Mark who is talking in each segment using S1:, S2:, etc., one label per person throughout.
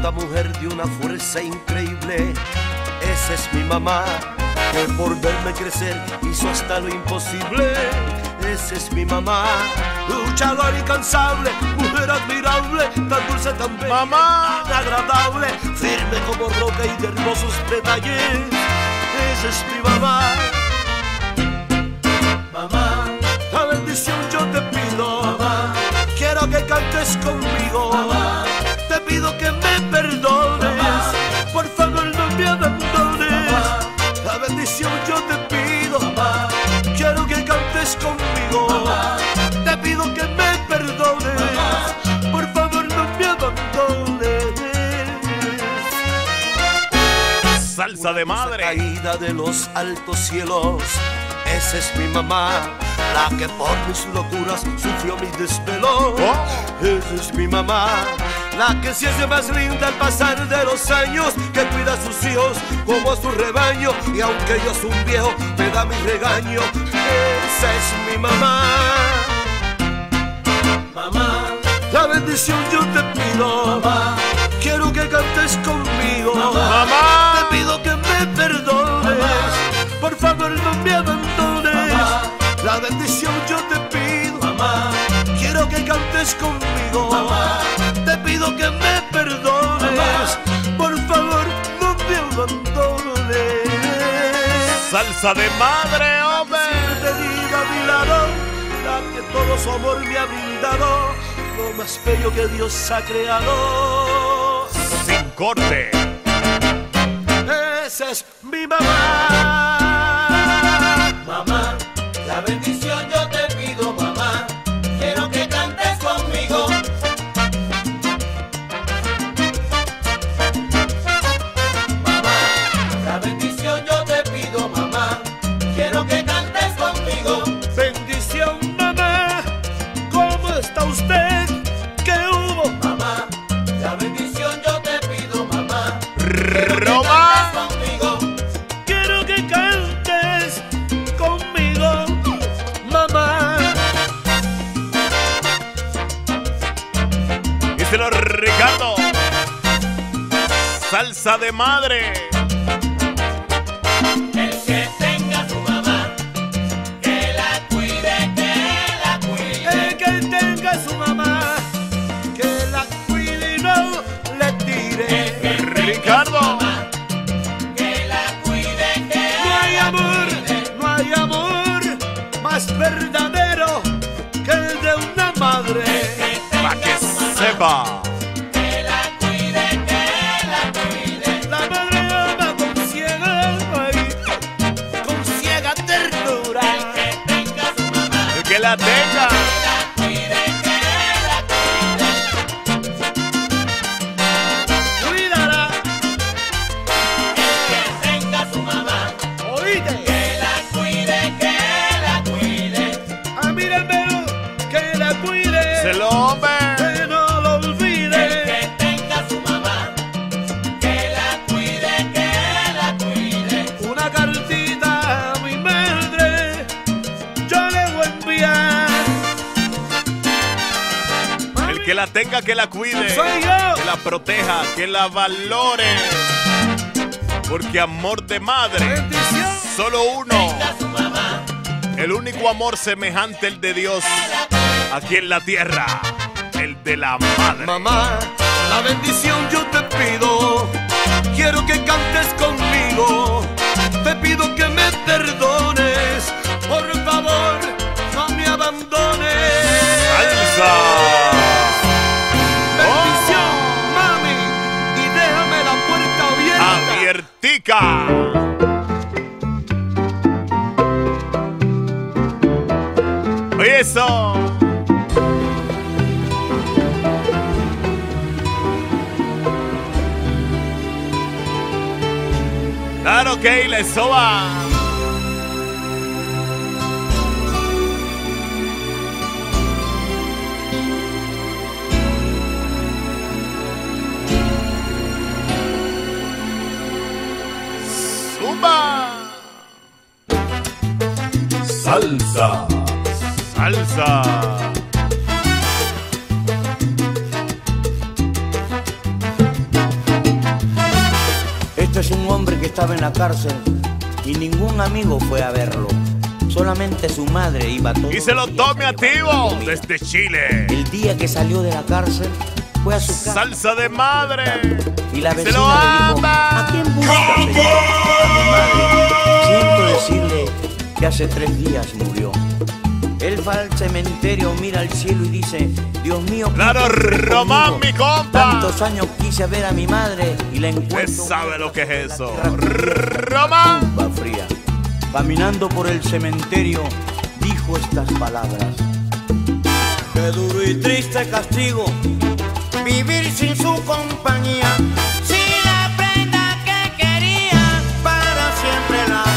S1: Esta mujer de una fuerza increíble, esa es mi mamá, que por verme crecer hizo hasta lo imposible. Esa es mi mamá, luchadora incansable, mujer admirable, tan dulce, tan bella,
S2: mamá,
S1: tan agradable, firme como roca y de hermosos detalles. Esa es mi mamá. Mamá, la bendición yo te pido, mamá, quiero que cantes conmigo, mamá, te pido que me perdones, mamá, por favor no me abandones, mamá, la bendición yo te pido, mamá, quiero que cantes conmigo, mamá, te pido que me perdones, mamá, por favor no me abandones.
S2: Salsa de madre.
S1: Caída de los altos cielos, esa es mi mamá, la que por mis locuras sufrió mis desvelos. Esa es mi mamá, la que se hace más linda al pasar de los años, que cuida a sus hijos como a su rebaño, y aunque yo soy un viejo me da mi regaño. Esa es mi mamá. Mamá, la bendición yo te pido, mamá, quiero que cantes conmigo,
S2: Mamá,
S1: te pido que me perdones, mamá, por favor no me abandones, mamá, la bendición yo te pido, mamá, quiero que cantes conmigo, mamá, te pido que me perdones, mamá, por favor no me abandones.
S2: salsa de madre, hombre.
S1: Siempre diga a mi lado, la que todo su amor me ha brindado, lo más bello que Dios ha creado.
S2: Sin corte.
S1: Esa es mi mamá.
S3: Mamá, la bendición yo te pido, mamá, quiero que cantes conmigo. Mamá, la bendición yo te pido, mamá, quiero que cantes conmigo.
S1: Bendición, mamá, ¿cómo está usted? ¿Qué hubo?
S3: Mamá, la bendición yo te pido, mamá,
S2: Roma.
S3: conmigo.
S1: Quiero que cantes conmigo, mamá.
S2: Díselo, Ricardo. Salsa de madre.
S3: El que tenga su mamá, que la cuide, que la cuide.
S1: El que tenga su mamá, que la cuide y no le tire.
S2: Ricardo.
S3: Que la cuide, que
S1: No hay
S3: la
S1: amor,
S3: cuide.
S1: no hay amor más verdadero que el de una madre.
S2: Pa' que sepa.
S3: Que la cuide, que la cuide.
S1: La madre ama con ciega ternura.
S3: Que tenga su mamá,
S2: El que la tenga.
S3: que la cuide, que la cuide.
S1: Cuídala,
S3: Que tenga su mamá,
S1: oíste.
S3: que la cuide, que la cuide.
S1: Ah, mírame, que la cuide,
S2: Se lo hombre.
S1: que no lo olvide.
S3: Que tenga su mamá, que la cuide, que la cuide.
S1: Una cartita a mi madre yo le voy a enviar.
S2: El que la tenga, que la cuide.
S1: Soy yo.
S2: Que la proteja, que la valore. Porque amor de madre,
S1: Bendición.
S2: solo uno.
S3: Tenga su mamá,
S2: El único amor semejante el de Dios aquí en la tierra. El de la madre.
S1: Mamá, la bendición yo te pido, quiero que cantes conmigo, te pido que me perdones, por favor no me abandones.
S2: Salsa.
S1: Bendición, mami, y déjame la puerta abierta.
S2: Abiertica. Oye, eso. Claro que la soba. Zumba.
S4: Salsa.
S2: Salsa.
S5: Este es un hombre que estaba en la cárcel y ningún amigo fue a verlo. Solamente su madre iba todo.
S2: Y se lo tome activo desde Chile.
S5: El día que salió de la cárcel fue a su casa.
S2: Salsa de madre.
S5: Y la
S2: Se
S5: vecina
S2: lo
S5: le dijo:
S2: ama.
S5: ¿a quién busca, señor? A mi madre. Siento decirle que hace 3 días murió. Él va al cementerio, mira al cielo y dice: Dios mío,
S2: Claro, Román, mi compa.
S5: tantos años quise ver a mi madre y la encuentro.
S2: Usted sabe lo que es eso.
S5: La
S2: Román.
S5: tumba fría. Caminando por el cementerio, dijo estas palabras: qué duro y triste castigo vivir sin su compañía. Si la prenda que quería para siempre la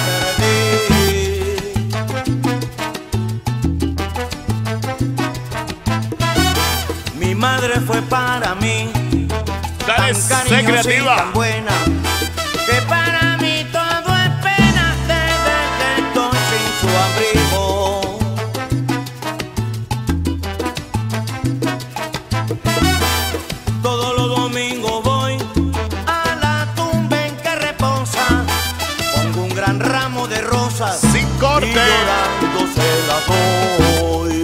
S5: perdí. Mi madre fue para mí
S2: Dale,
S5: tan
S2: sé
S5: cariñosa y
S2: creativa.
S5: tan buena, que para mí todo es pena desde que estoy sin su abrigo. Todos los domingos voy a la tumba en que reposa, pongo un gran ramo de rosas
S2: Sin corte.
S5: y llorando se la doy.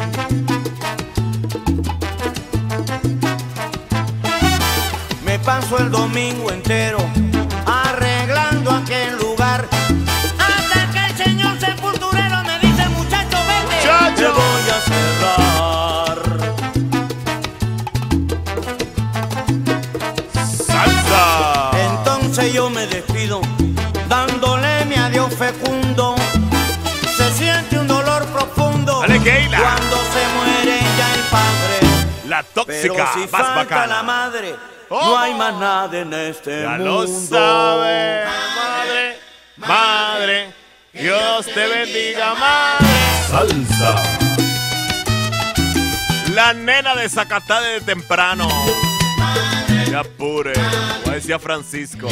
S5: Me paso el domingo entero arreglando aquel lugar, hasta que el señor sepulturero me dice: muchacho, vete,
S2: Muchacho.
S5: te voy a cerrar.
S2: Salsa.
S5: Entonces yo me despido dándole mi adiós fecundo. Se siente un dolor profundo
S2: Dale, Keila.
S5: cuando se muere ya el padre.
S2: La
S5: Pero
S2: tóxica,
S5: si
S2: más
S5: falta
S2: bacana.
S5: la madre,
S2: ¿Cómo?
S5: no hay más nada en este
S2: Ya
S5: mundo.
S2: lo sabe, madre, madre. Dios te bendiga, madre.
S4: Salsa.
S2: La nena de Zacatá de temprano. Ya apure, como decía Francisco.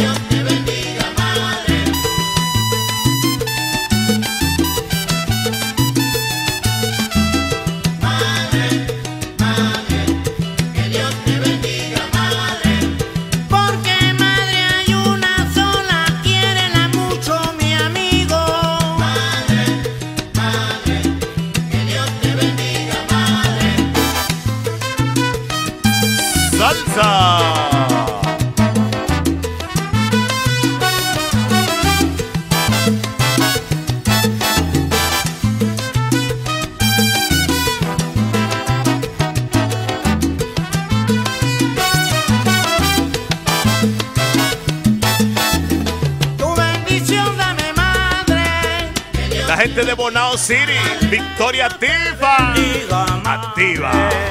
S5: Porque madre hay una sola, quiérela mucho, mi amigo.
S2: Salsa.
S5: Tu bendición dame, madre.
S2: La gente de Bonao City, Victoria Tifa.
S5: Diga,
S2: Activa.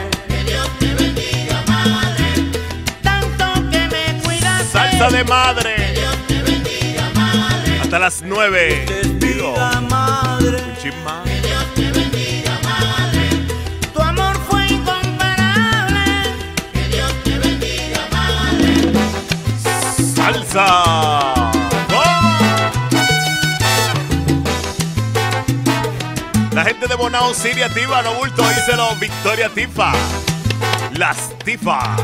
S5: Tanto que me cuidaste.
S2: Salsa de madre. Hasta las 9. Digo,
S5: Diga, madre.
S2: un chin más.
S5: Tu amor fue incomparable.
S2: Salsa. ¡Oh! La gente de Bonao City activa, no bulto, díselo, Victoria Tifa. Las Tifa.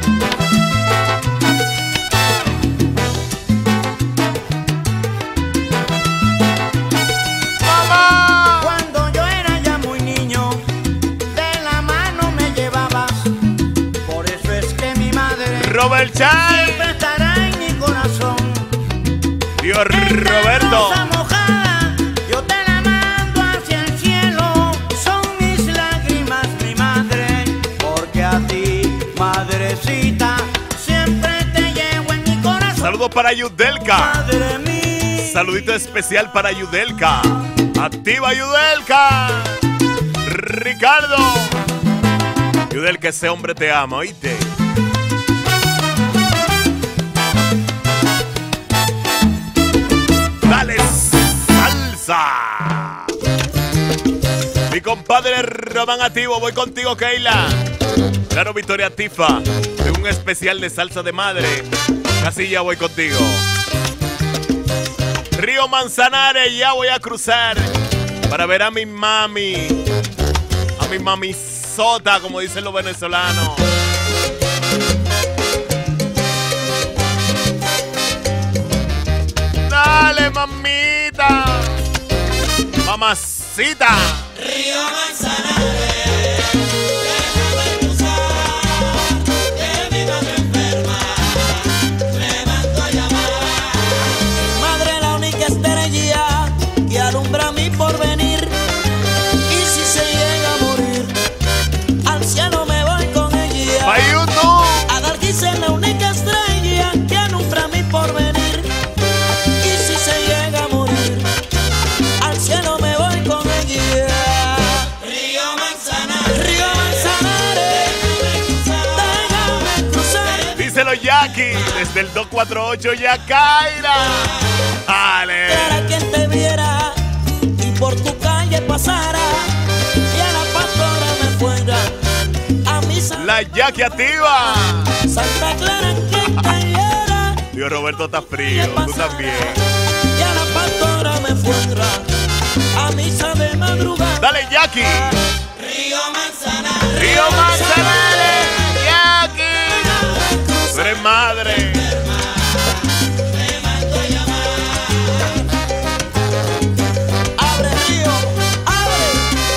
S2: ¡Mamá!
S5: Cuando yo era ya muy niño, de la mano me llevabas. Por eso es que mi madre
S2: Robert Chan.
S5: siempre estará en mi corazón.
S2: Dios Roberto.
S5: Rosa mojada, yo te la mando hacia el cielo. Son mis lágrimas, mi madre, porque a ti, madrecita, siempre te llevo en mi corazón.
S2: Saludos para Yudelka.
S5: Madre mía.
S2: Saludito especial para Yudelka. Activa Yudelka. Ricardo. Yudelka, ese hombre te ama, ¿oíste? Dale salsa. Mi compadre Román Activo, voy contigo, Keila. Claro, Victoria Tifa. En un especial de salsa de madre. Casi ya voy contigo. Río Manzanares, ya voy a cruzar para ver a mi mami. A mi mamisota, como dicen los venezolanos. Dale, mamita. Mamacita.
S3: Río Manzanares, déjame cruzar, que mi madre enferma me mandó a llamar.
S6: Madre, la única estrella que alumbra mi porvenir. Y si se llega a morir, al cielo me voy con ella.
S2: Pa' YouTube.
S6: Adalgisa es la única estrella que alumbra mi porvenir. Y si se llega a morir, al cielo me voy con ella.
S3: Río Manzanares,
S6: Déjame cruzar.
S2: Díselo, Jackie, desde el 248 Yacaira. Dale.
S6: Para quien te viera y por tu calle pasara y a la pastora me fuera a misa.
S2: La Jackie activa.
S6: Santa Clara quien cayera
S2: Dios, Roberto está frío, tú también.
S6: y a la pastora me fuera a misa de madrugada.
S2: Dale, Jackie.
S3: Río Manzanares,
S2: Río Manzanares, Jackie. Tú eres madre.
S3: me mandó a llamar.
S6: Abre río, abre,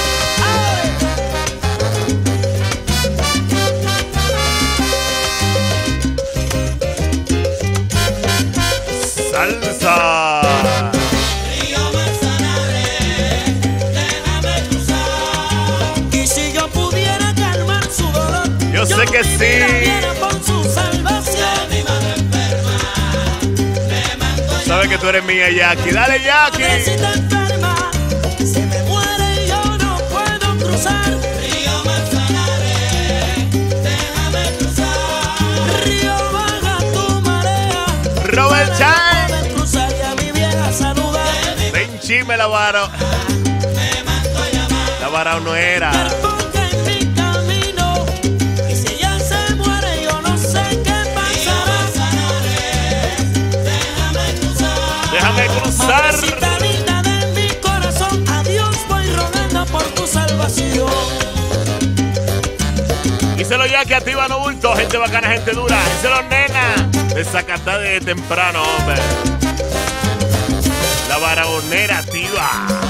S2: Salsa.
S3: Río Manzanares, déjame cruzar.
S6: y si yo pudiera calmar su dolor,
S2: Yo sé que sí.
S6: viviera por su salvación.
S3: Mi madre enferma me mandó a
S2: Sabes que tú eres mía, Jackie. Dale, Jackie.
S6: Madrecita enferma, se me muere y yo no puedo cruzar.
S3: Río Manzanares, déjame cruzar.
S6: Río, baja tu marea.
S2: Robert Chan.
S6: Puedes cruzar y a mi vieja saludar.
S2: Ven, chime la vara.
S3: Me mandó a llamar.
S2: La vara no era.
S6: Porque en mi camino, y si ella se muere yo no sé qué
S3: Río
S6: pasará.
S3: Manzanares, déjame cruzar.
S2: Déjame cruzar.
S6: Madrecita linda de mi corazón, a Dios voy rogando por tu salvación.
S2: Díselo, Jackie, activa, no bulto. Gente bacana, gente dura. Díselo, nena. Desacatá de temprano, hombre. La varagonera activa.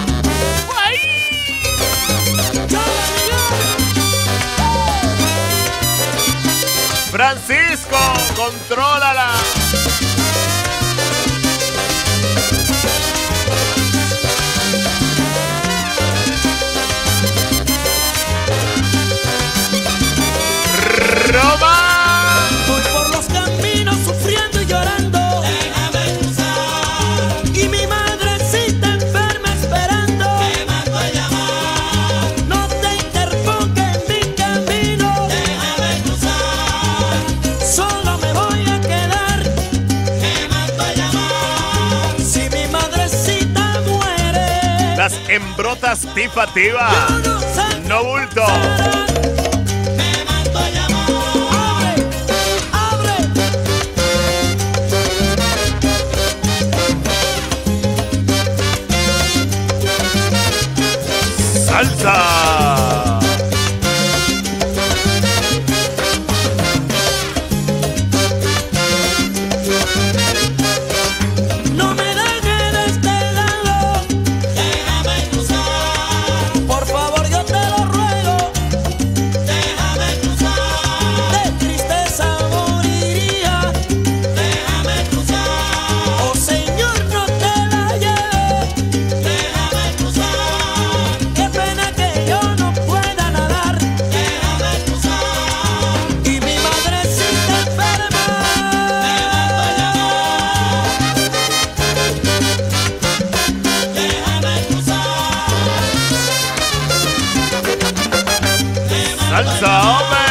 S2: Francisco, contrólala. Roma.
S6: Voy por los caminos sufriendo y llorando,
S3: Déjame cruzar.
S6: y mi madrecita enferma esperando.
S3: Me mandó a llamar.
S6: No te interpongas en mi camino,
S3: Déjame cruzar.
S6: solo me voy a quedar.
S3: Me mandó a llamar.
S6: Si mi madrecita muere,
S2: Las embrotas tifativa.
S6: yo no sé
S2: No bulto.
S3: Me mandó a llamar.
S6: Abre, abre.
S2: Salsa.
S6: No me dejes de este lado,
S3: Déjame cruzar.
S6: por favor yo te lo ruego.
S3: Déjame cruzar.
S6: De tristeza moriría.
S3: Déjame cruzar.
S6: Oh Señor, no te la lleves.
S3: Déjame cruzar.
S6: Qué pena que yo no pueda nadar.
S3: Déjame cruzar.
S6: Y mi madrecita enferma.
S3: Me mandó a llamar. Déjame cruzar.
S2: Salsa, hombre.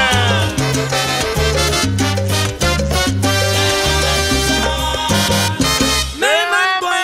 S6: Me mandó a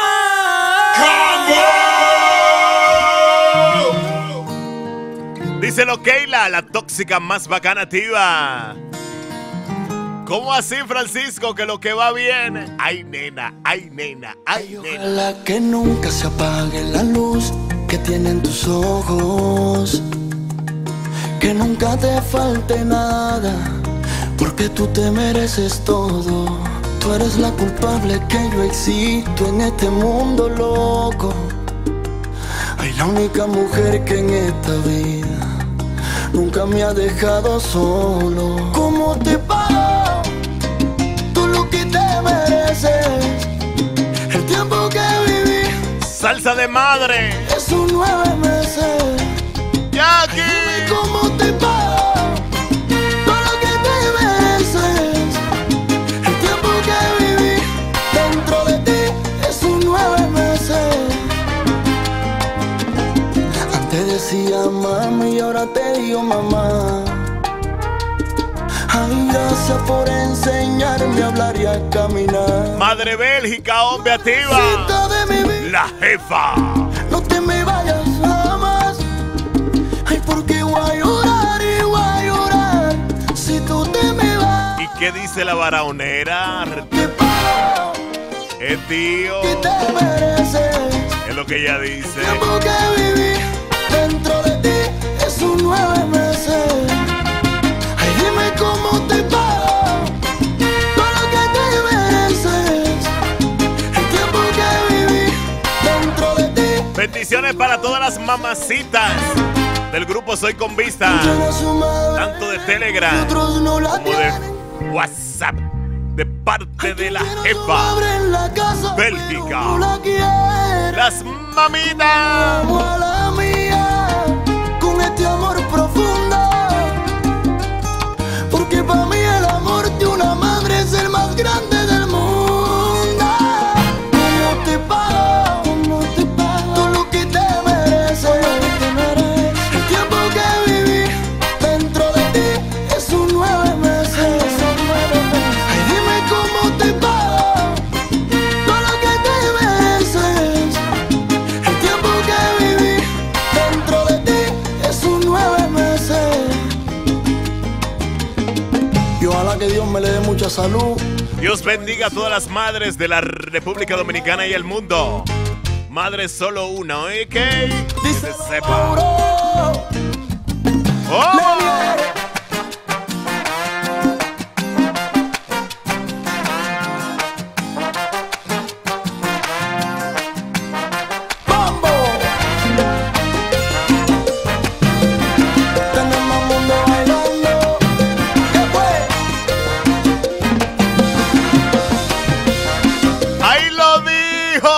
S6: llamar.
S2: Díselo, Keila, la tóxica más bacana activa. ¿Cómo así, Francisco? Que lo que va bien. Ay, nena, ay, nena, ay, nena.
S7: Ojalá que nunca se apague la luz que tienen tus ojos, que nunca te falte nada, porque tú te mereces todo. Tú Tú eres la culpable que yo existo en este mundo loco. Ay, la única mujer que en esta vida nunca me ha dejado solo. ¿Cómo te pago tú lo que te mereces? El tiempo que viví,
S2: Salsa de madre.
S7: esos 9 meses.
S2: Jackie.
S7: Ay, dime cómo te pago todo lo que te mereces. El tiempo que viví dentro de ti, esos 9 meses. Antes decía mami y ahora te digo mamá. Ay, gracias por enseñarme a hablar y a caminar.
S2: Madre Bélgica, hombre activa.
S7: Cita de mi vida,
S2: La jefa.
S7: no te me vayas jamás. Ay, porque voy a llorar y voy a llorar si tú te me vas.
S2: ¿Y qué dice la baraonera?
S7: Te pago
S2: Tío.
S7: que te mereces.
S2: Es lo que ella dice.
S7: Tiempo que viví dentro de ti, esos 9 meses. Ay, dime cómo te pago todo lo que te mereces. El tiempo que viví dentro de ti.
S2: Bendiciones para todas las mamacitas del grupo Soy Con Vista, tanto de Telegram
S7: Otros no la
S2: como
S7: tienen.
S2: de WhatsApp, de parte de la
S7: Quiero
S2: jefa.
S7: abrir la casa,
S2: Bélgica.
S7: pero no la quiero.
S2: Las mamitas.
S7: Amo a la mía con este amor profundo, porque para mí el amor de una madre es el más grande del mundo. ¿Cómo te pago? ¿Cómo te pago? Todo lo que te mereces. El tiempo que viví dentro de ti, esos 9 meses. Ay, dime cómo te pago todo lo que te mereces. El tiempo que viví dentro de ti, esos 9 meses. Y ojalá que Dios me le dé mucha salud.
S2: Dios bendiga a todas las madres de la República Dominicana y el mundo. Madre solo una, ¿ok? Que se sepa.
S7: Mauro,
S2: ¡Oh!
S7: Mambo. Tenemos mundo bailando. ¿Qué fue?
S2: ¡Ahí lo dijo!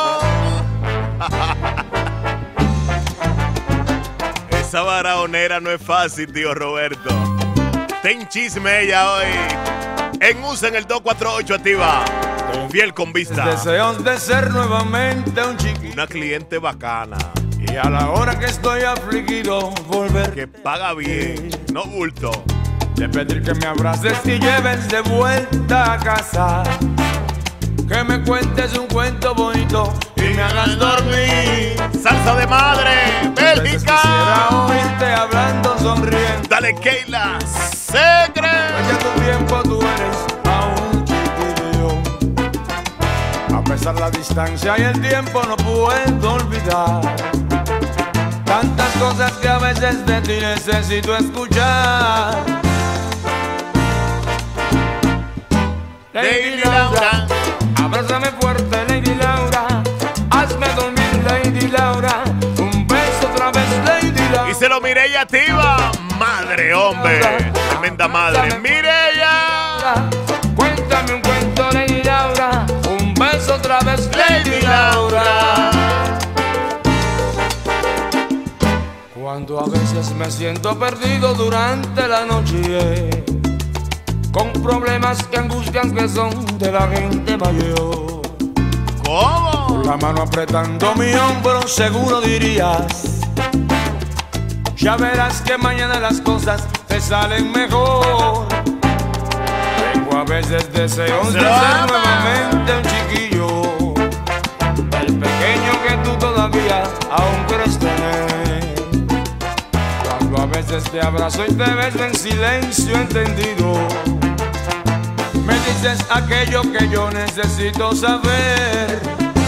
S2: Esa baraonera no es fácil, tío Roberto. Ten chisme ella hoy. En USA en el 248 activa. Fiel Con Vista.
S8: Deseos de ser nuevamente un chiquito.
S2: Una cliente bacana.
S8: Y a la hora que estoy afligido, volver
S2: Que paga bien. No bulto.
S8: de pedir que me abraces y lleves de vuelta a casa. Que me cuentes un cuento bonito y me hagas dormir.
S2: Salsa de madre.
S8: Quisiera
S2: Bélgica.
S8: oírte hablando sonriendo.
S2: Dale, Keila. Segre.
S8: Ya tu tiempo tú eres aún chiquillo. A pesar la distancia y el tiempo no puedo olvidar. Tantas cosas que a veces de ti necesito escuchar.
S2: Lady Laura.
S8: Abrázame fuerte, Lady Laura. Hazme dormir, Lady Laura. Un beso otra vez, Lady Laura.
S2: Y se lo Mireya activa. Madre, hombre. Tremenda madre. Mireya.
S8: Cuéntame un cuento, Lady Laura. Un beso otra vez,
S2: Lady Laura.
S8: Cuando a veces me siento perdido durante la noche, con problemas que angustian que son de la gente mayor.
S2: ¿Cómo?
S8: La mano apretando mi hombro, seguro dirías: ya verás que mañana las cosas te salen mejor. Tengo a veces deseos de ser nuevamente un chiquillo, el pequeño que tú todavía aún quieres tener. Cuando a veces te abrazo y te beso en silencio entendido, me dices aquello que yo necesito saber.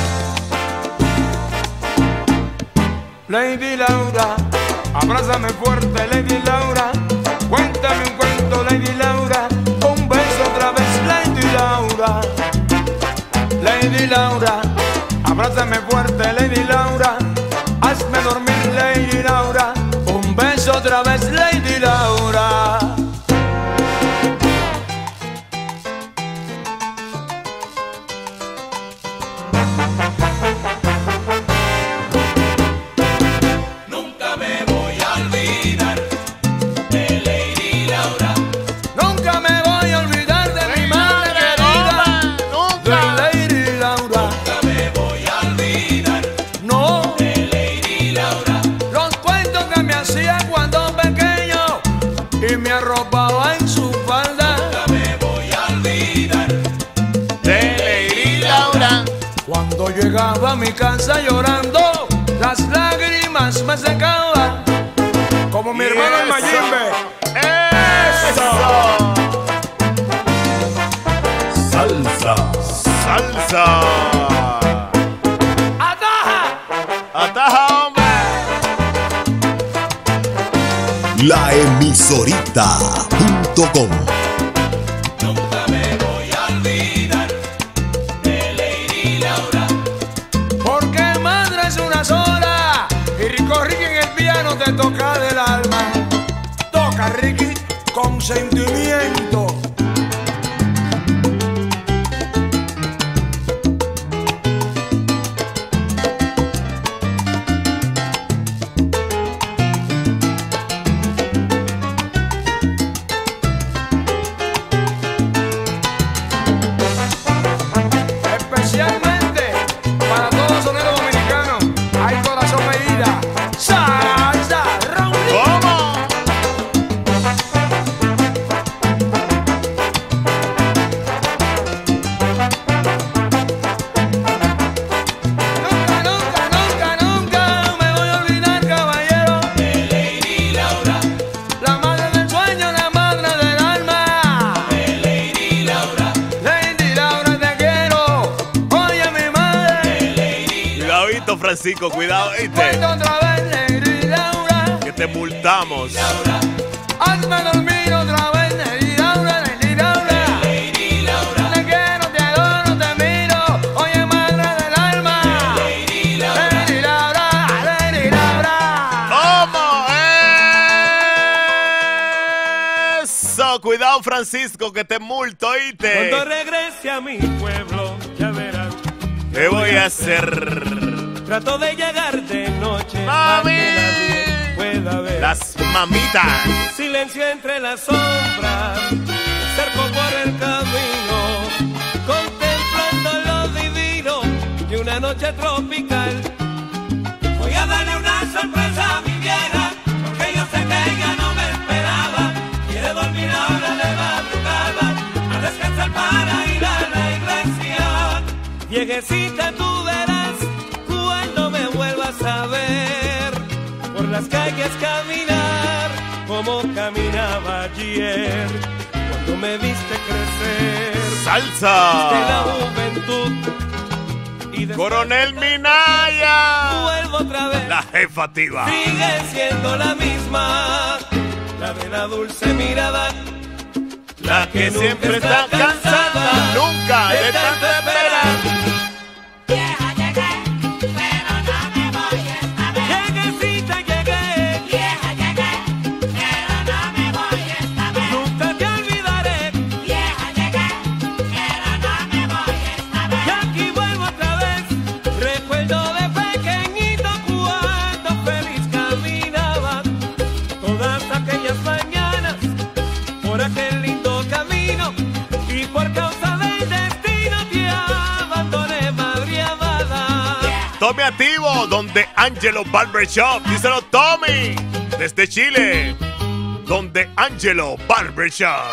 S8: Lady Laura, abrázame fuerte, Lady Laura. Cuéntame un cuento, Lady Laura. Un beso otra vez, Lady Laura. Lady Laura. Abrázame fuerte, Lady Laura. Hazme dormir, Lady Laura. Un beso otra vez, Lady Laura.
S3: Nunca me voy a olvidar de Lady Laura.
S8: Nunca me voy a olvidar de mi madre querida, de Lady Laura.
S3: Nunca me voy a olvidar
S8: No,
S3: de Lady Laura.
S8: los cuentos que me hacía cuando pequeño y me arropaba en su falda.
S3: Nunca me voy a olvidar
S2: De Lady Laura.
S8: Cuando llegaba a mi casa llorando, las lágrimas me secaban, como mi hermano el Mayimbe.
S2: ¡Eso!
S4: Salsa.
S2: ¡Salsa!
S8: ¡Ataja!
S2: ¡Ataja, hombre!
S9: Laemisorita.com.
S3: Nunca me voy a olvidar de Lady Laura.
S8: Porque madre es una sola y Rico Ricky en el piano te toca del alma. Toca, Ricky, con sentimiento. Especialmente para todos los soneros dominicanos, hay corazón medida. Salsa, Raúl.
S2: ¿Cómo?
S8: Nunca, nunca, nunca, nunca me voy a olvidar, caballero,
S3: De Lady Laura.
S8: la madre del sueño, la madre del alma.
S3: De Lady Laura.
S8: Lady Laura, te quiero. Oye, mi madre.
S3: Lady
S2: Cuidadito, Francisco, cuidado, ¿viste?
S8: Cuento otra vez, Lady Laura.
S2: Que te multamos.
S3: Laura.
S8: Hazme dormir otra vez, Lady Laura, Lady Laura.
S3: Lady Laura.
S8: Te quiero, te adoro, te miro. Oye, madre del alma.
S3: Lady Laura.
S8: Lady Laura, Lady Laura.
S2: ¿Cómo? ¡Eso! Cuidado, Francisco, que te multo, ¿oíste?
S1: Cuando regrese a mi pueblo, ya verás.
S2: ¿Qué voy a hacer?
S1: Trato de llegar de noche,
S2: ¡Mami!
S1: para que nadie pueda ver.
S2: Las mamitas.
S1: Silencio entre las sombras, cerco por el camino, contemplando lo divino de una noche tropical. Voy a darle una sorpresa a mi vieja, porque yo sé que ella no me esperaba. Quiere dormir ahora de madrugada, a descansar para ir a la iglesia. Viejecita, tú verás cuando me vuelvas a ver por las calles caminar como caminaba ayer cuando me viste crecer de la
S2: Salsa.
S1: juventud y después
S2: Coronel Minaya.
S1: vuelvo otra vez.
S2: La jefativa.
S1: Sigue siendo la misma, la de la dulce mirada,
S2: La que siempre está cansada. Nunca de tanto esperar.
S10: Vieja llegué, pero no me voy esta vez.
S1: Lleguecita, llegué,
S10: Vieja llegué, pero no me voy esta vez.
S1: nunca te olvidaré.
S10: Vieja llegué, pero no me voy esta vez.
S1: Y aquí vuelvo otra vez. Recuerdo de pequeñito cuando feliz caminaba todas aquellas mañanas por aquel lindo camino, y por causa del destino te abandoné, madre amada.
S2: Tommy Activo, donde Angelo Barbershop. Díselo, Tommy. Desde Chile, donde Angelo Barbershop.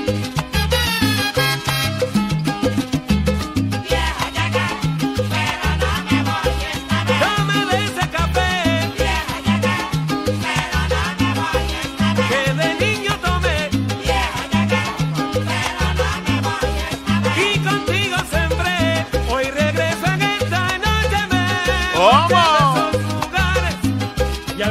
S10: Vieja llegué, pero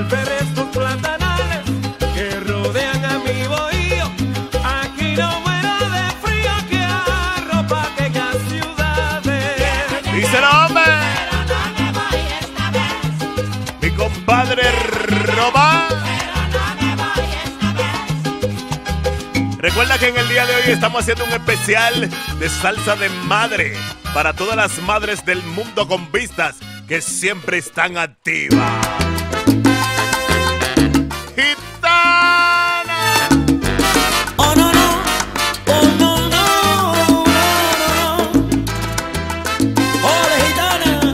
S11: ver estos platanales que rodean a mi bohío. Aquí no muero de frío que arropa aquellas ciudades.
S2: Díselo, hombre. Mi compadre Román. Recuerda que en el día de hoy estamos haciendo un especial de salsa de madre para todas las madres del mundo con vistas que siempre están activas. ¡Gitana!
S6: Oh no no, oh no no, no no no. Ole gitana,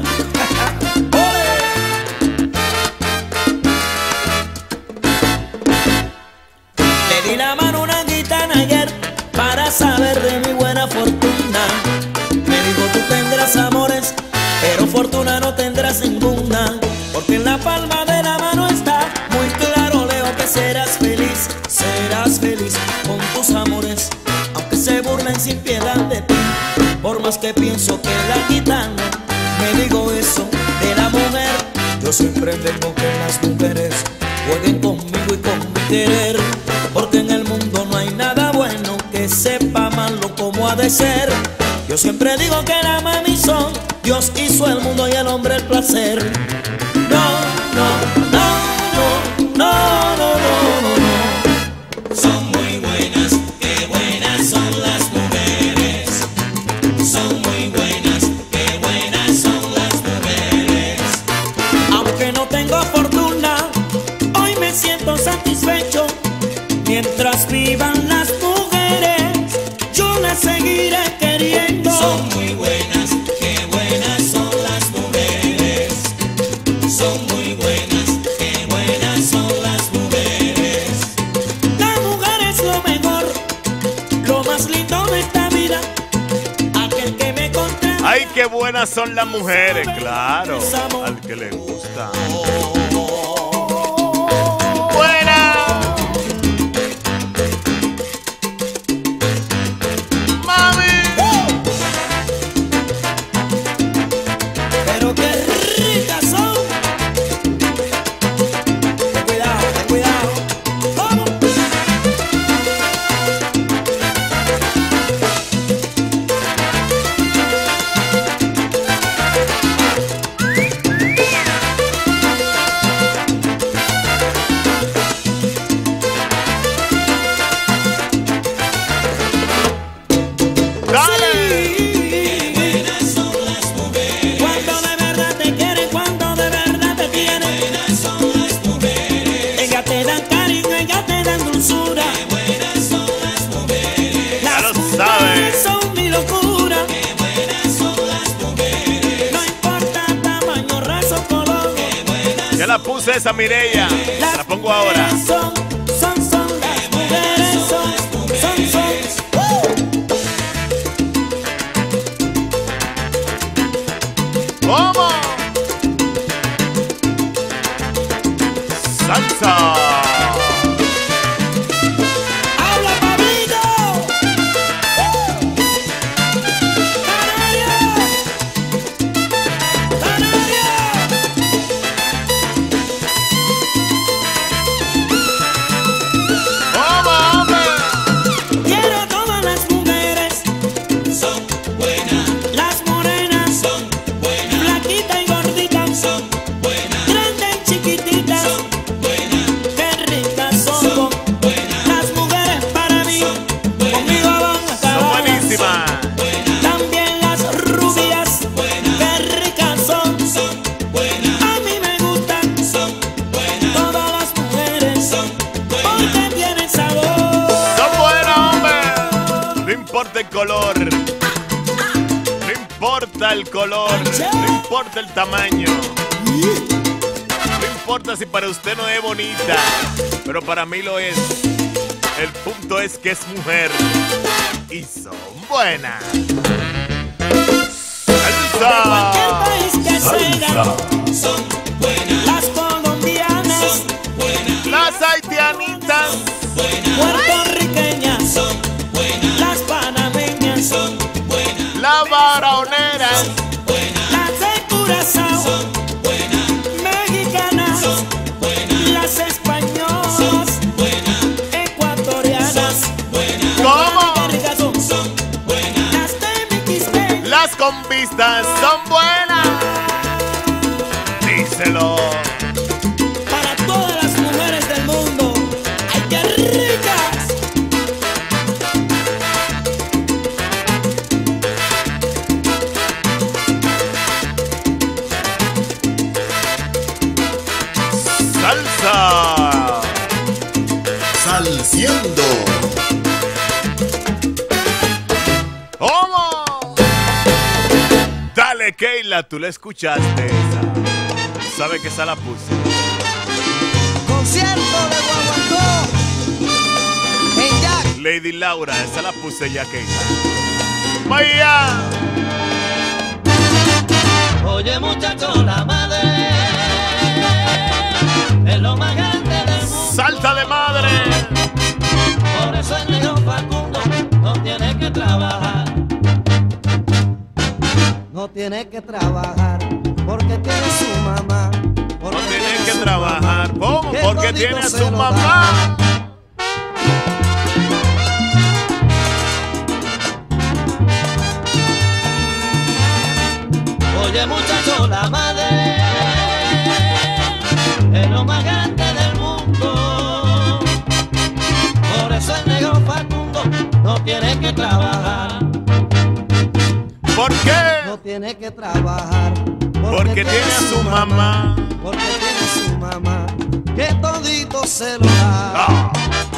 S6: ole. Le di la mano a una gitana ayer para saber de mi buena fortuna. Me dijo tú tendrás amores, pero fortuna no tendrás ninguna, porque en la palma de la mano está muy claro, Leo, que serás feliz con tus amores, aunque se burlen sin piedad de ti. Por más que pienso que la gitana me digo eso de la mujer, yo siempre tengo que las mujeres jueguen conmigo y con mi querer, porque en el mundo no hay nada bueno que sepa malo como ha de ser. Yo siempre digo que la mami son, Dios hizo el mundo y el hombre el placer. No, no, no, no, no, no, no, no. Son muy buenas, qué buenas son las mujeres. Son muy buenas, qué buenas son las mujeres. Aunque no tengo fortuna, hoy me siento satisfecho. Mientras vivan las mujeres, yo las seguiré queriendo. Son muy buenas, qué buenas son las mujeres. Son muy buenas, qué buenas son las mujeres. La mujer es lo mejor, lo más lindo de esta vida. Aquel que me contra.
S2: Ay, qué buenas son las mujeres, claro. Al que le gusta. La puse esa, Mireya. La pongo ahora.
S6: Son las mujeres,
S2: ¿Cómo? Salsa. El color, no importa el color, no importa el tamaño, no importa si para usted no es bonita, pero para mí lo es. El punto es que es mujer y son buenas. Salsa.
S6: son buenas. Las colombianas
S2: son buenas. Las haitianitas
S6: puertorriqueñas son buenas. Las panameñas son buenas.
S2: Las barauneras
S6: son buenas. Las de Curazao son buenas. Mexicanas son buenas.
S2: estas son buenas. Díselo.
S6: Para todas las mujeres del mundo. ¡Ay, qué ricas!
S2: Salsa.
S9: Salsiendo.
S2: ¿Cómo? Dale, Keila, tú la escuchaste esa. ¿Sabe que esa la puse?
S7: Concierto de Guaguancó en Jack.
S2: Lady Laura, esa la puse ya, Keila. ¡Vaya!
S3: Oye, muchacho, la madre es lo más grande del mundo.
S2: ¡Salsa de madre!
S3: Por eso el negro Facundo no tiene que trabajar.
S7: No tiene que trabajar porque tiene su mamá.
S2: No tiene que trabajar. ¿Cómo?
S7: Que
S2: Porque
S7: todito
S2: tiene a
S7: se
S2: su
S7: lo
S2: mamá.
S3: Oye, muchacho, la madre es lo más grande del mundo. Por eso el negro Facundo no tiene que trabajar.
S2: ¿Por qué?
S7: No tiene que trabajar
S2: Porque tiene a su mamá.
S7: Porque tiene su mamá que todito se lo da.
S2: Ah.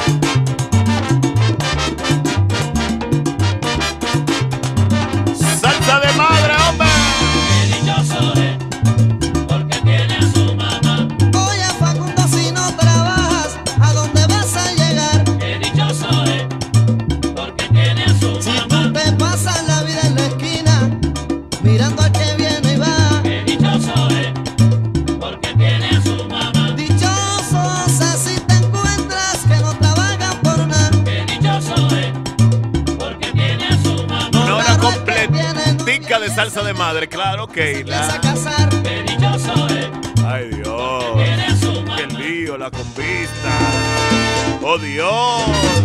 S2: Salsa de madre, hombre.
S3: Qué dichoso es, porque tiene a su mamá.
S7: Oye, Facundo, si no trabajas, ¿a dónde vas a llegar?
S3: Qué dichoso es, porque tiene a su
S7: Si
S3: mamá.
S7: tú te pasas la vida en la esquina, mirando al que viene y va.
S3: Qué dichoso es, porque tiene a su mamá.
S7: Dichosos así te encuentras que no trabajan por nada.
S3: Qué dichoso es, porque tiene a su mamá.
S2: Una hora completica de salsa de madre, claro,
S7: Piensa
S2: Keila.
S7: casar.
S3: Qué dichoso es,
S2: Ay, Dios.
S3: tiene a su mamá.
S2: Qué lío la convista. Oh, Dios.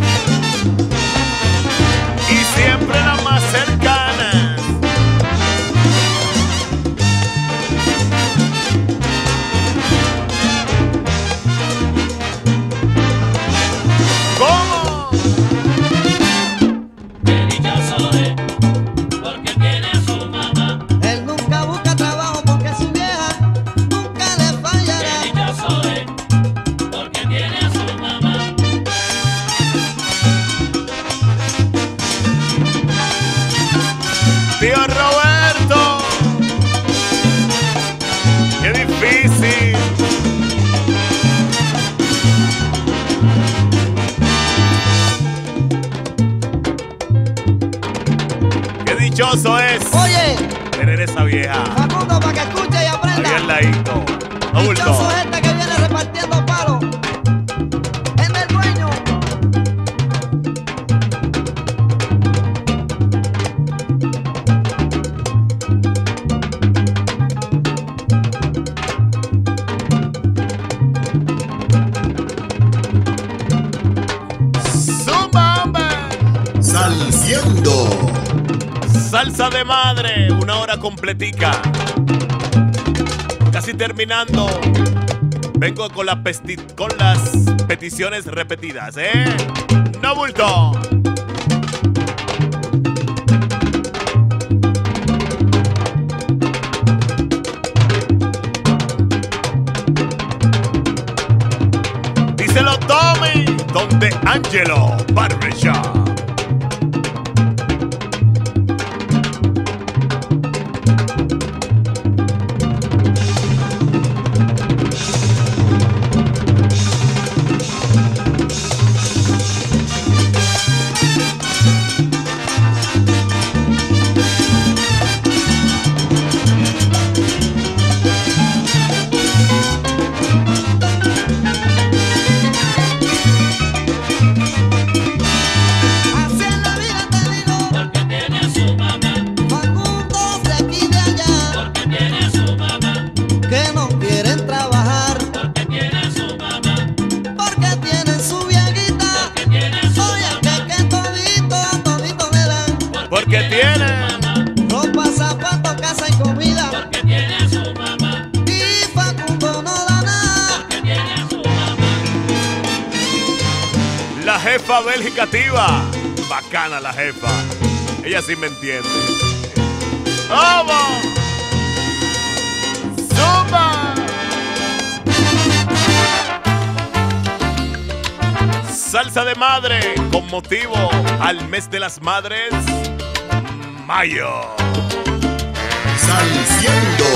S2: Y siempre la más cercana. ¿Cómo?
S3: Qué dichoso es, porque tiene a su mamá.
S7: Él nunca busca trabajo porque su vieja nunca le
S3: Qué
S7: fallará.
S3: dichoso es, porque tiene a su mamá.
S2: Tío Roberto. Qué difícil. Qué dichoso es
S7: Oye,
S2: tener esa vieja
S7: Facundo, para que escuche y
S2: ahí
S7: aprenda.
S2: al ladito. No bulto.
S7: Dichoso es este que viene repartiendo palos. Es del dueño.
S2: Zumba, hombre.
S9: Salsiendo.
S2: Salsa de madre, una hora completica. Casi terminando. Vengo con, con las peticiones repetidas, ¿eh? No bulto. Díselo, Tommy, donde Angelo Barbershop. jefa Bélgica activa. Bacana la jefa. Ella sí me entiende. ¡Vamos! ¡Zumba! Salsa de madre con motivo al mes de las madres, mayo.
S9: Salsiendo.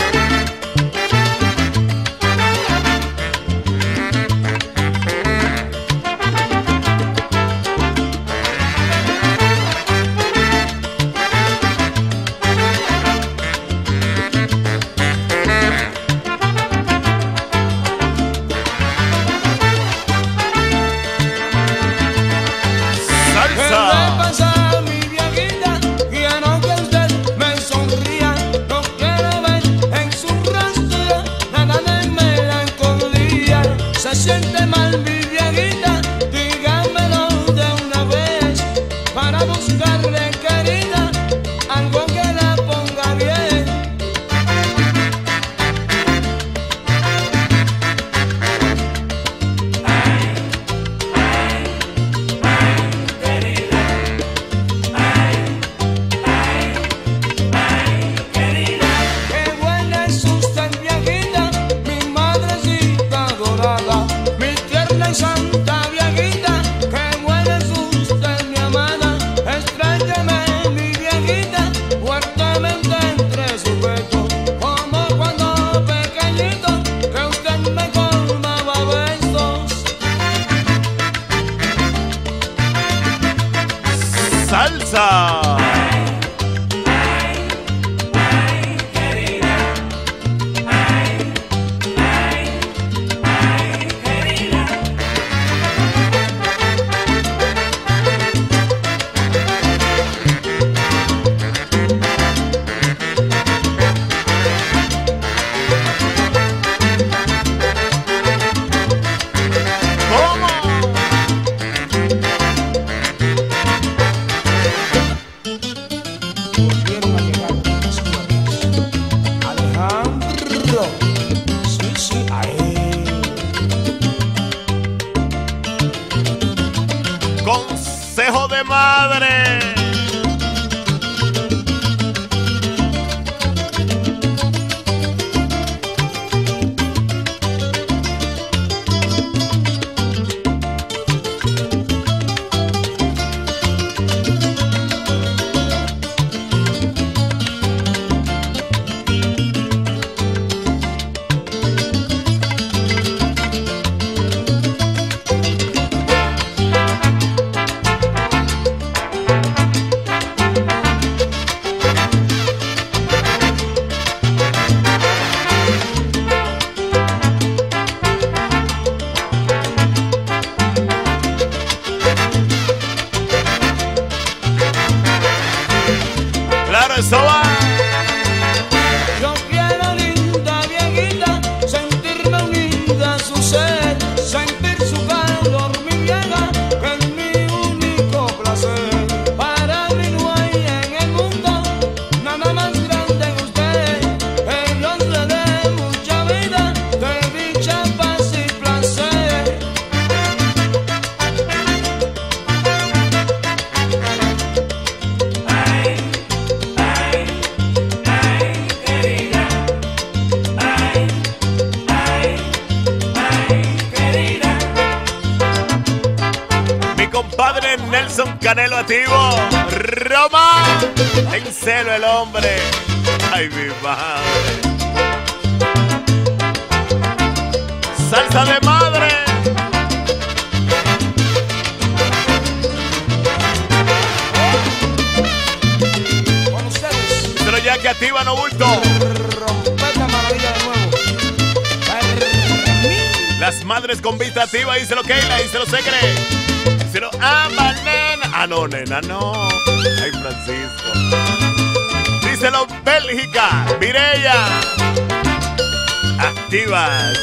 S11: Siente mal mi viejita, dígamelo de una vez, para buscarle querida, algo que la ponga bien.
S10: Ay, ay, ay, querida. Ay, ay, ay, querida.
S11: Qué buena es usted viejita, mi madrecita dorada. Santa viejita, qué buena es usted, mi amada. Extrañame, mi viejita, fuertemente entre su pecho, como cuando pequeñito, que usted me colmaba besos.
S2: ¡Salsa! Consejo de madre. Eso va.
S11: Yo quiero, linda viejita, sentirme unida a su ser, sentir su calor, mi vieja, que es mi único placer. Para mí no hay en el mundo nada más grande que usted, que nos dé mucha vida, de dicha, paz y placer.
S2: Compadre Nelson Canelo activo. Roma. En celo el hombre. Ay, mi madre. Salsa de madre.
S11: Con ustedes.
S2: Pero ya que activa no bulto.
S11: Romper la maravilla de nuevo.
S2: Las madres con vista activa. Díselo Keila, díselo Secre. Díselo ama, nena. Ah, no, nena, no. Ay, Francisco. Díselo Bélgica. Mireya. Activas.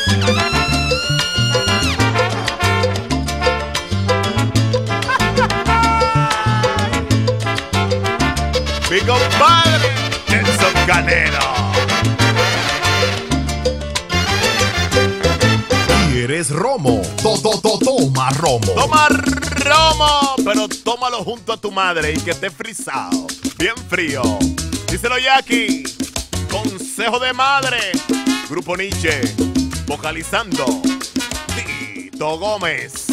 S2: Mi compadre Nelson Canelo.
S9: ¿Quieres romo? Toma romo.
S2: Toma romo, pero tómalo junto a tu madre y que esté frisado, bien frío. Díselo Jackie, consejo de madre. Grupo Nietzsche, vocalizando Tito Gómez.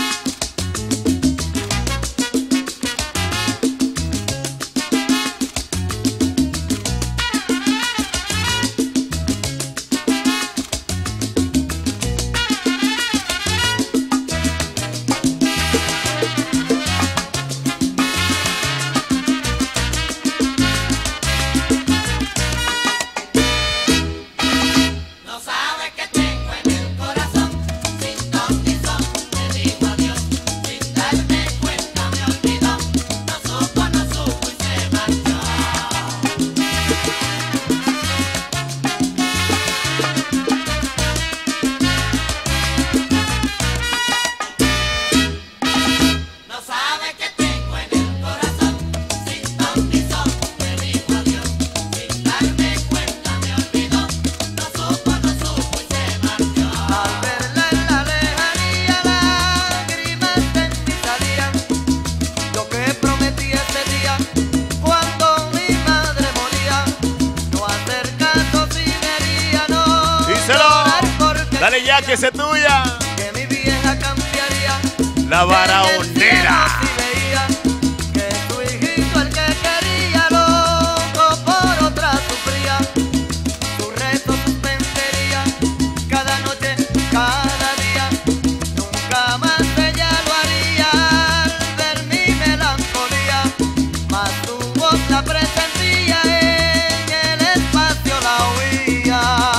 S2: Dale ya que sea tuya.
S3: Que mi vieja cambiaría.
S2: La Barahonera.
S3: Si veía que tu hijito el que quería loco por otra sufría. Tu reto suspendería cada noche, cada día. Nunca más ella lo haría al ver mi melancolía. Mas tu voz la presentía en el espacio la oía.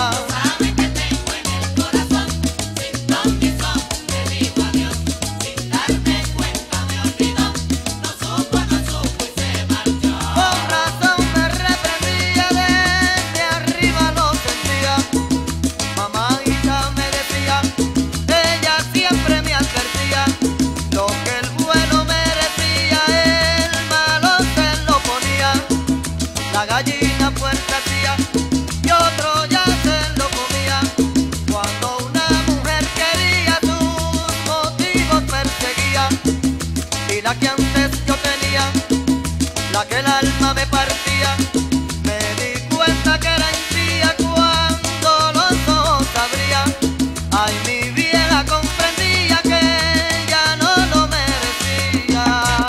S3: La gallina puerta hacía y otro ya se lo comía. Cuando una mujer quería sus motivos perseguía. Y la que antes yo tenía, la que el alma me partía, me di cuenta que era impía cuando los ojos abría. Ay, mi vieja comprendía que ella no lo merecía.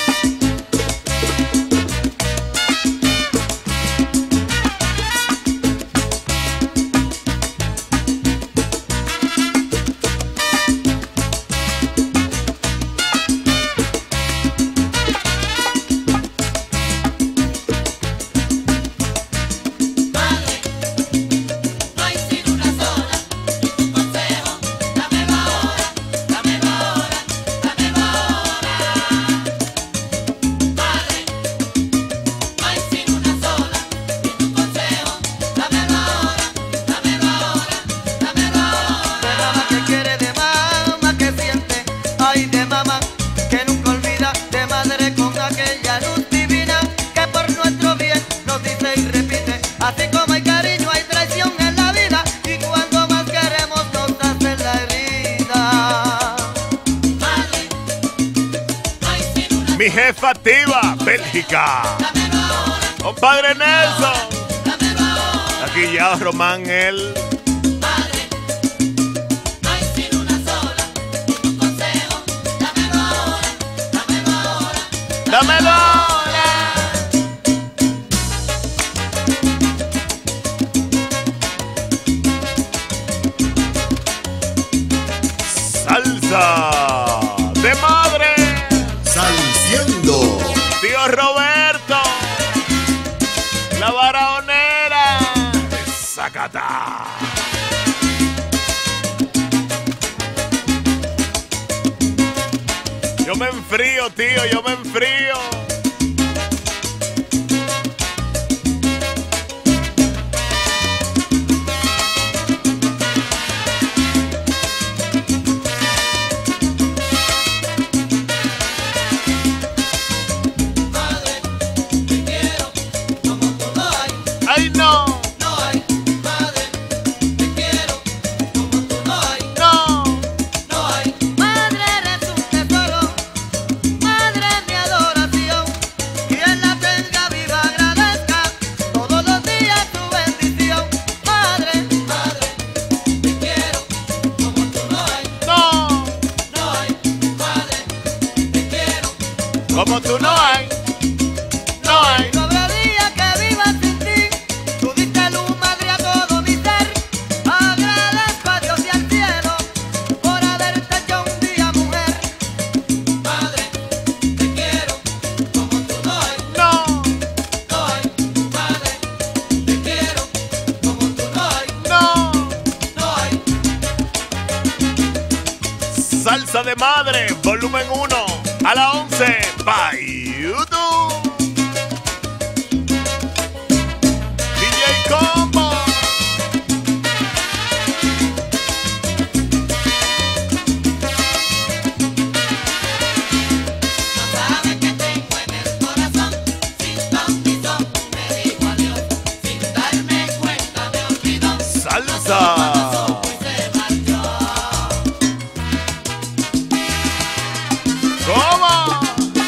S3: Ay, de mamá, que nunca olvida, de madre con aquella luz divina, que por nuestro bien nos dice y repite, así como hay cariño hay traición en la vida, y cuando más queremos nos hace la herida. Madre, ay, sin una
S2: Mi jefa activa, Bélgica. Compadre Nelson. Aquí ya Román, él. ¡Dámelo ahora! Salsa de madre.
S9: Salsiendo.
S2: Tío Roberto. La Barahonera. Zacatá. Yo me enfrío, tío, yo me enfrío.
S3: madre, te quiero como tú no hay.
S2: ¡Ay, no!
S3: No hay, madre, te quiero como tú no hay.
S2: ¡No!
S3: No hay.
S2: Salsa de madre, volumen 1, a la 11, pa' YouTube. DJ Combo.
S10: No sabes que tengo en el corazón, sin ton ni son, me dijo adiós, sin darme cuenta me olvidó.
S2: Salsa. ¿Cómo?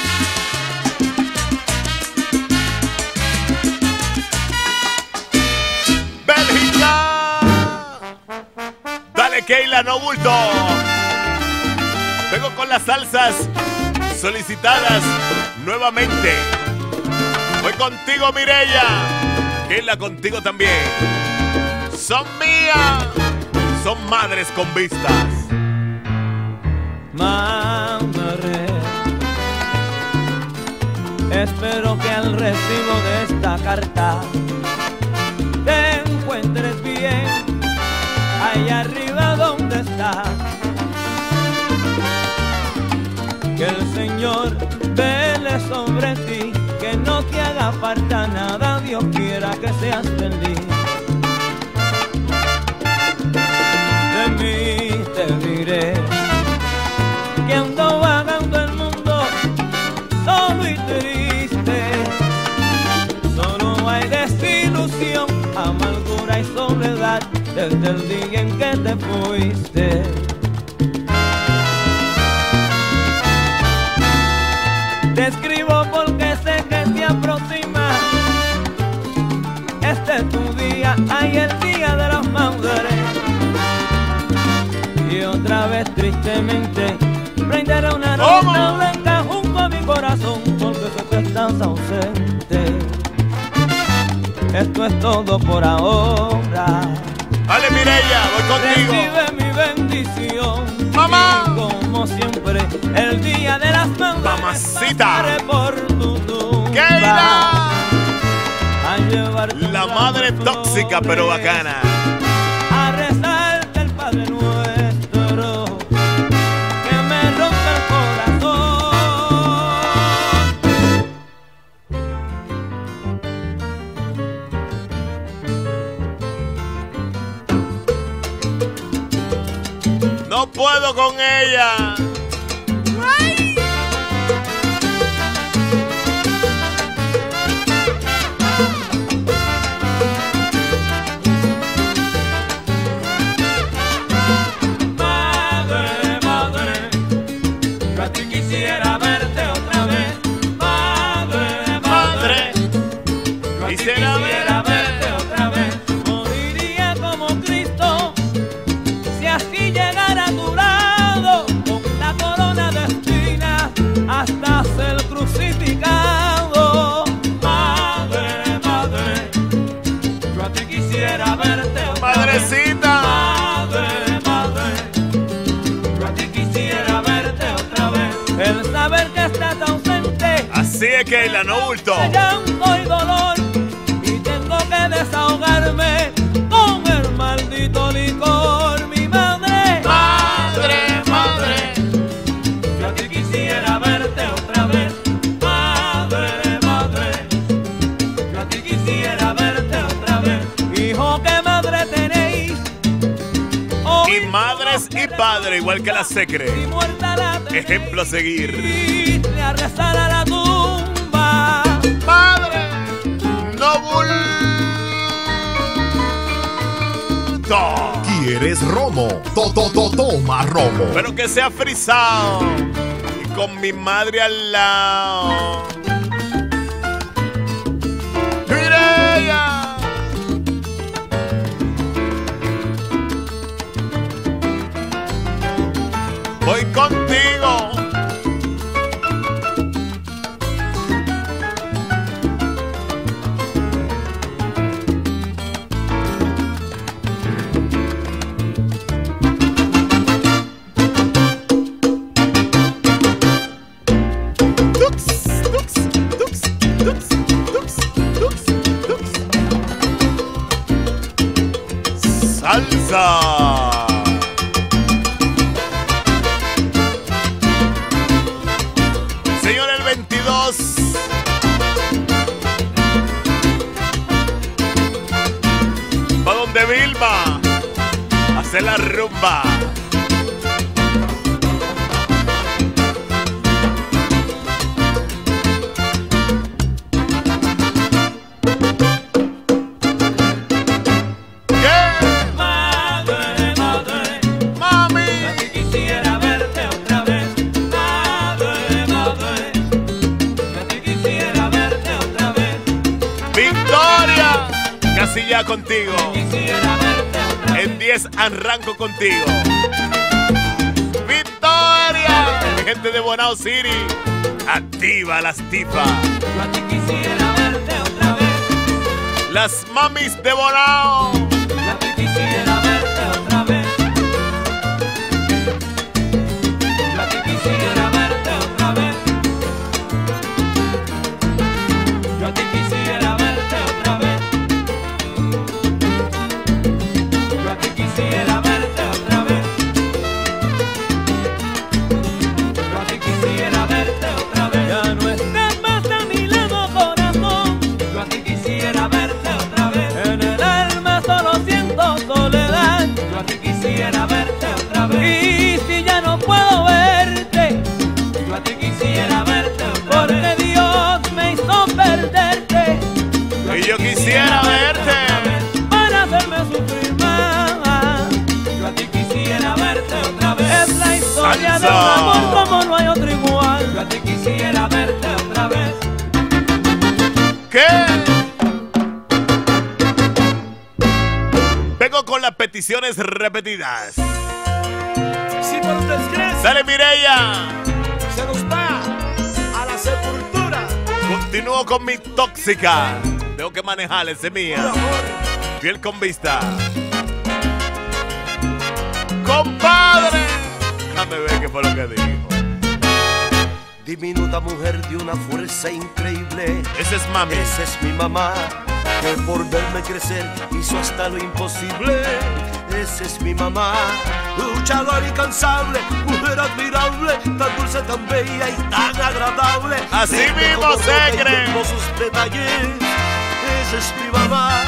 S2: Bélgica. Dale, Keila, no bulto. Vengo con las salsas solicitadas nuevamente. Voy contigo, Mireya. Keila, contigo también. Son mías. Son madres con vistas.
S11: Madre, espero que al recibo de esta carta te encuentres bien, allá arriba donde estás. Que el Señor vele sobre ti, que no te haga falta nada, Dios quiera que seas feliz. De mí te diré que ando vagando el mundo solo y triste, solo hay desilusión, amargura y soledad desde el día en que te fuiste. Te escribo porque sé que te aproxima este tu día, ay, el día de las madres, y otra vez tristemente prenderé una nota blanca junto a mi corazón porque sé que estás ausente. Esto es todo por ahora.
S2: Dale, Mireya, voy contigo.
S11: Recibe mi bendición,
S2: mamá.
S11: Y como siempre, el día de las madres,
S2: mamacita,
S11: pasaré por tu tumba.
S2: Keila.
S11: A llevarte
S2: la madre tóxica pero bacana.
S11: A rezarte el Padre Nuestro, que me rompe el corazón.
S2: No puedo con ella. ¡Ay!
S11: Madre, madre, yo a ti quisiera verte otra vez. Madre, madre, yo a ti quisiera verte otra vez. Moriría como Cristo si así llegara a tu lado, con la corona de espinas hasta ser crucificado. Madre, madre, yo a ti quisiera verte otra vez.
S2: Madrecita.
S11: Madre, madre, yo a ti quisiera verte otra vez. El saber que estás ausente,
S2: así es, Keila, no bulto.
S11: de llanto y dolor, y tengo que desahogarme con el maldito licor. Mi madre,
S2: madre, madre,
S11: yo a ti quisiera verte otra vez. Madre, madre, yo a ti quisiera verte otra vez. Hijo, ¿qué madre tenéis?
S2: Y madres y padres, igual que la Secre. Ejemplo a seguir.
S11: A rezar a la tumba.
S2: Madre, no bulto.
S9: ¿Quieres romo? Toma romo.
S2: Pero que sea frisado y con mi madre al lado. Mireya. Voy contigo. Salsa. rumba. Ya contigo. En 10 arranco contigo. Victoria, mi gente de Bonao City. Activa las tifas.
S6: Yo a ti quisiera verte otra vez.
S2: Las mamis de Bonao.
S6: Yo a ti quisiera verte otra vez. Yo a ti quisiera verte otra vez. Yo a ti quisiera verte otra vez. Quisiera verte otra vez. Yo a ti quisiera verte otra vez. Ya no estás más a mi lado, corazón. Yo a ti quisiera verte otra vez. En el alma solo siento soledad. Yo a ti quisiera verte otra vez. Y si ya no puedo verte, yo a ti quisiera verte otra vez. Porque Dios me hizo perderte.
S2: Y yo quisiera verte
S6: para hacerme sufrir más. Yo a ti quisiera verte otra vez. Es la historia de un amor como no hay otro igual. Yo a ti quisiera verte otra vez.
S2: ¿Qué? Vengo con las peticiones repetidas.
S1: Si por desgracia
S2: ¡Dale, Mireya!
S1: se nos va a la sepultura,
S2: Continúo con mi tóxica. Tengo que manejar ese mía. Fiel con vista. ¡Compadre! Déjame ver qué fue lo que dijo.
S1: diminuta mujer de una fuerza increíble.
S2: Ese es mami.
S1: Esa es mi mamá, que por verme crecer hizo hasta lo imposible. Esa es mi mamá, luchadora incansable, mujer admirable, tan dulce, tan bella y tan agradable.
S2: Así
S1: Siempre
S2: mismo
S1: como
S2: se
S1: toca y
S2: cree.
S1: tengo sus detalles. Esa es mi mamá.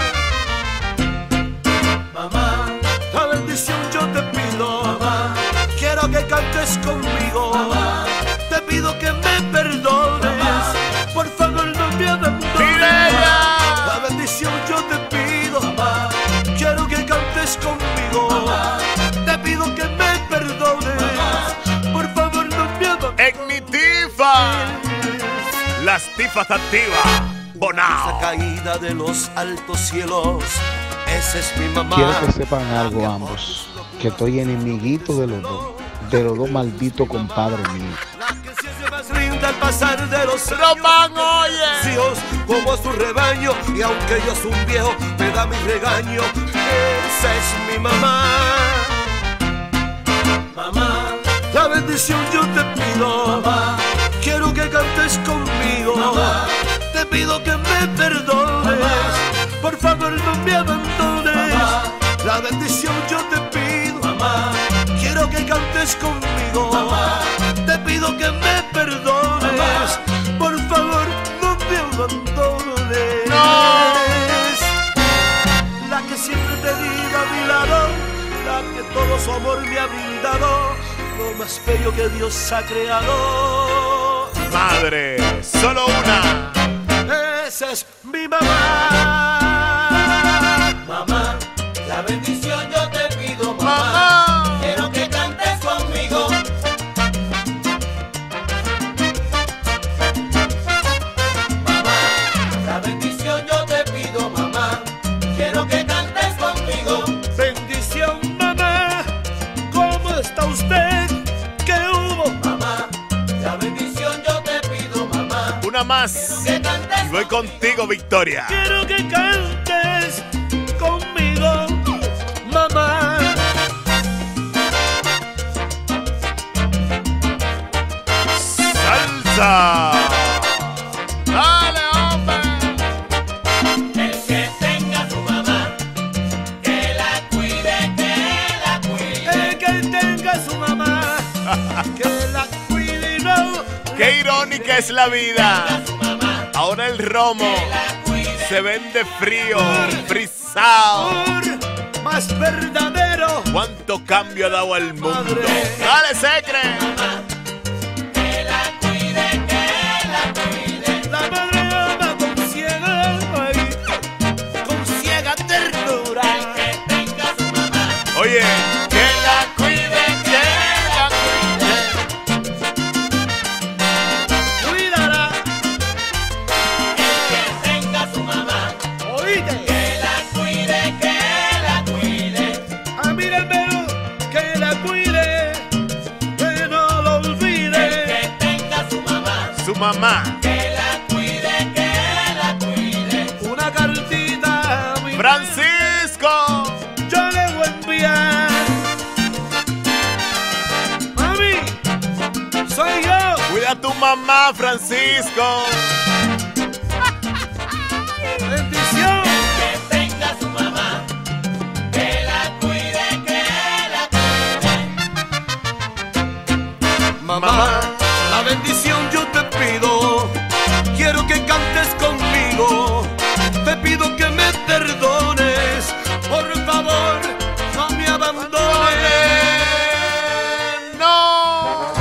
S1: Mamá, la bendición yo te pido. Mamá, quiero que cantes conmigo. Mamá, te pido que me perdones. Mamá, por favor no me abandones.
S2: ¡Mireya!
S1: La bendición yo te pido. Mamá, quiero que cantes conmigo. Mamá, te pido que me perdones. Mamá, por favor no me abandones.
S2: En mi tifa. Las tifas activas. Bonao.
S1: Esa caída de los altos cielos. Esa es mi mamá.
S12: Quiero que sepan algo ambos, que estoy enemiguito de los dos malditos compadres míos.
S1: La que se más linda al pasar de los
S2: Román, oye.
S1: Dios como a su rebaño, y aunque yo soy un viejo, me da mi regaño. Esa es mi mamá. Mamá, la bendición yo te pido. Mamá, quiero que cantes conmigo. Mamá, te pido que me perdones. Mamá, por favor no me abandones. Mamá, la bendición yo te pido. Mamá, quiero que cantes conmigo. Mamá, te pido que me perdones. Mamá, por favor no me abandones.
S2: No.
S1: La que siempre te tenido a mi lado, la que todo su amor me ha brindado, lo más bello que Dios ha creado.
S2: Madre, solo una.
S1: Esa es mi mamá.
S10: Mamá, la bendición yo te pido, mamá.
S2: Mamá.
S10: Quiero que cantes conmigo. Mamá, la bendición yo te pido, mamá. Quiero que cantes conmigo.
S1: Bendición, mamá. ¿Cómo está usted? ¿Qué hubo?
S10: Mamá, la bendición yo te pido, mamá.
S2: Una más.
S10: Que cantes
S2: Y voy contigo, Victoria.
S1: Quiero que cantes conmigo, mamá.
S2: Salsa. Dale, hombre.
S10: El que tenga su mamá, que la cuide, que la cuide.
S1: El que tenga su mamá, que la cuide y no.
S2: Qué irónica es la vida.
S10: Su mamá,
S2: Ahora el romo
S10: la cuide.
S2: se vende frío, frisado.
S1: más verdadero.
S2: ¿Cuánto cambio ha dado al mundo? Dale, Secre.
S10: Que la cuide, que la cuide.
S1: La madre ama con ciega, con ciega ternura.
S10: Que tenga su mamá.
S2: Oye, que la cuide, que la cuide.
S1: Cuídala.
S10: Que tenga su mamá.
S1: Oíste.
S10: Que la cuide, que la cuide.
S1: Ah, mírame, que la cuide, que no lo olvide.
S10: Que tenga su mamá.
S2: Su mamá.
S10: Que la cuide, que la cuide.
S1: Una cartita, mi
S2: Francisco.
S1: yo le voy a enviar. Mami, soy yo.
S2: Cuida a tu mamá, Francisco.
S1: Bendición.
S10: Que tenga su mamá. Que la cuide, que la cuide.
S1: Mamá, la bendición yo te pido. Quiero que cantes conmigo. Te pido que me perdones. Por favor, no me abandones.
S2: No.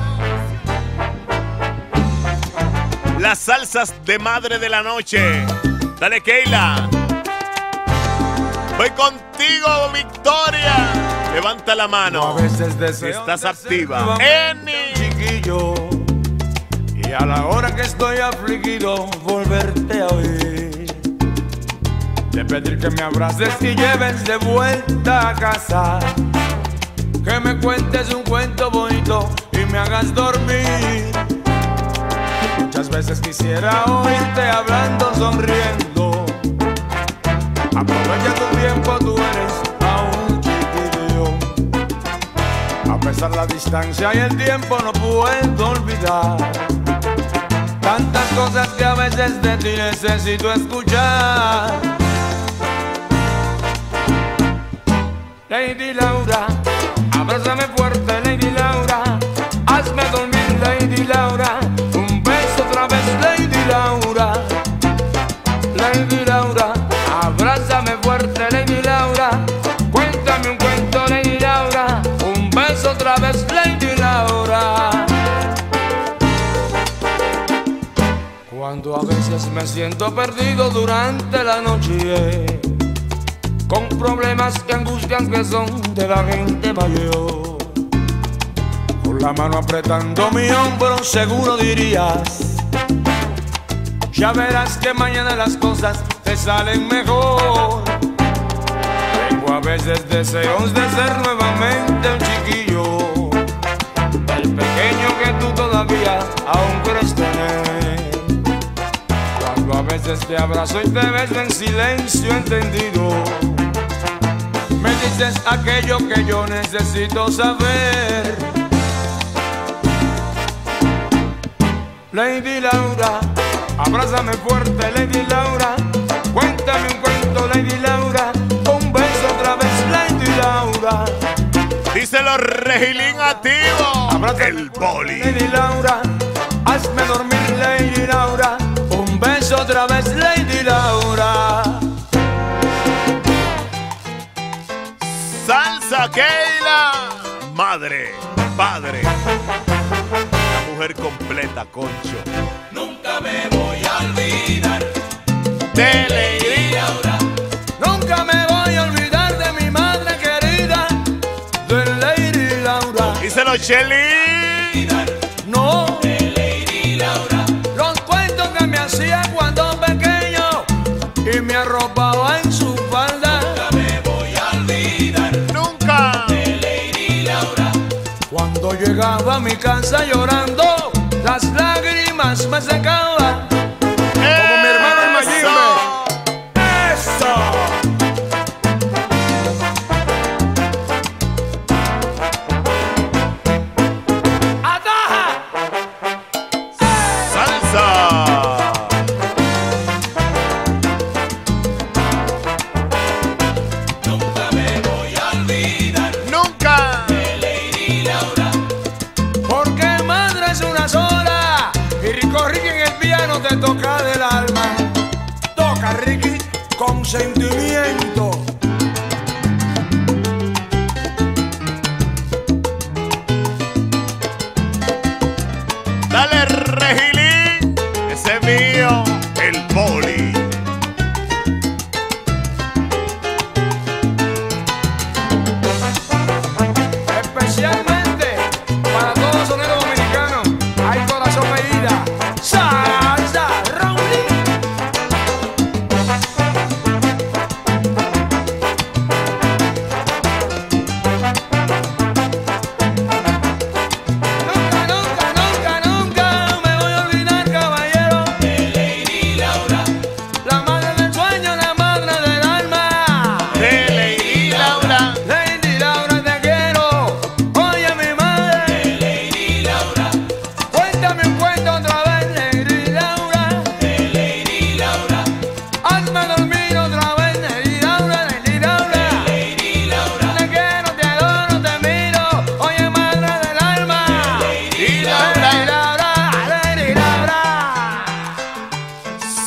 S2: Las salsas de madre de la noche. Dale, Keila. Voy contigo, Victoria. Levanta la mano.
S8: A veces
S2: Si
S8: deseo
S2: estás
S8: de ser
S2: activa.
S8: nuevamente un chiquillo, y a la hora que estoy afligido volverte a oír, de pedir que me abraces y lleves de vuelta a casa, que me cuentes un cuento bonito y me hagas dormir. Muchas veces quisiera oírte hablando, sonriendo. Aprovecha tu tiempo, tú eres aún chiquillo. A pesar de la distancia y el tiempo no puedo olvidar tantas cosas que a veces de ti necesito escuchar. Lady Laura, abrázame fuerte, Lady Laura. Hazme dormir, Lady Laura. Un beso otra vez, Lady Laura. Lady Laura, abrázame fuerte, Lady Laura. Cuéntame un cuento, Lady Laura. Un beso otra vez, Lady Laura. Cuando a veces me siento perdido durante la noche, con problemas y angustias que son de la gente mayor, con la mano apretando mi hombro seguro dirías: ya verás que mañana las cosas te salen mejor. Tengo a veces deseos de ser nuevamente un chiquillo, el pequeño que tú todavía aún crees tener. Cuando a veces te abrazo y te beso en silencio entendido, me dices aquello que yo necesito saber. Lady Laura, abrázame fuerte, Lady Laura. Cuéntame un cuento, Lady Laura. Un beso otra vez, Lady Laura.
S2: Díselo, Regilín activo.
S8: Abrázame
S2: el boli.
S8: Lady Laura, hazme dormir, Lady Laura. Un beso otra vez, Lady Laura.
S2: Salsa, Keila. Madre, padre. La mujer completa, Concho.
S10: Nunca me voy a olvidar
S2: de Lady
S10: Laura.
S8: Nunca me voy a olvidar de mi madre querida, de Lady Laura.
S2: Díselo, Shelly.
S8: No,
S10: De Lady Laura.
S8: los cuentos que me hacía cuando pequeño y me arropaba en su falda.
S10: Nunca me voy a olvidar
S2: Nunca.
S10: de Lady Laura.
S8: Cuando llegaba a mi casa llorando, las lágrimas me secaban. Como mi hermano el Mayimbe. ¡Eso! ¡Ataja!
S2: Salsa.
S10: Nunca me voy a olvidar
S2: Nunca.
S10: de Lady Laura.
S8: Porque madre es una sola y Rico Ricky en el piano te toca del alma. Toca Ricky con sentimiento.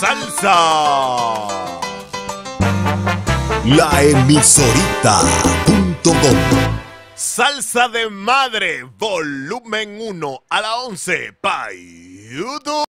S2: salsa.
S9: La emisorita.com.
S2: Salsa de madre, volumen 1 a la 11 pa' YouTube.